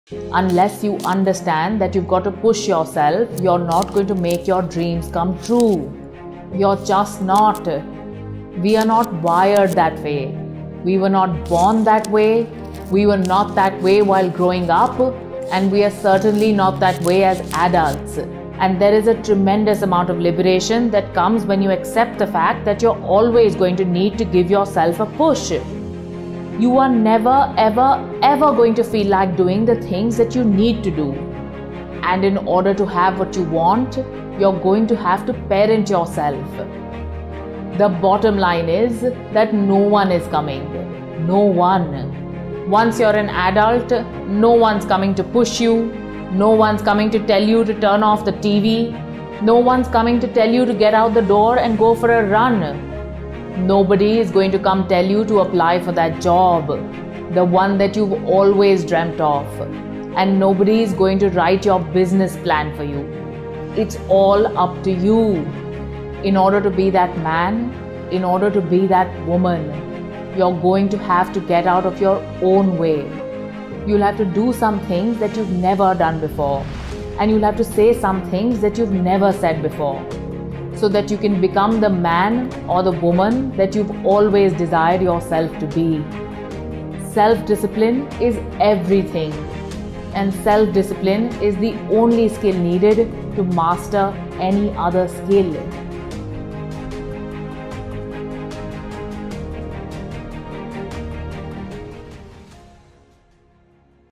Unless you understand that you've got to push yourself, you're not going to make your dreams come true. You're just not. We are not wired that way. We were not born that way. We were not that way while growing up, and we are certainly not that way as adults. And there is a tremendous amount of liberation that comes when you accept the fact that you're always going to need to give yourself a push. You are never, ever going to feel like doing the things that you need to do. And in order to have what you want, you're going to have to parent yourself. The bottom line is that no one is coming. No one. Once you're an adult, no one's coming to push you. No one's coming to tell you to turn off the TV. No one's coming to tell you to get out the door and go for a run. Nobody is going to come tell you to apply for that job, the one that you've always dreamt of. And nobody is going to write your business plan for you. It's all up to you. In order to be that man, in order to be that woman, you're going to have to get out of your own way. You'll have to do some things that you've never done before. And you'll have to say some things that you've never said before, so that you can become the man or the woman that you've always desired yourself to be. Self-discipline is everything, and self-discipline is the only skill needed to master any other skill.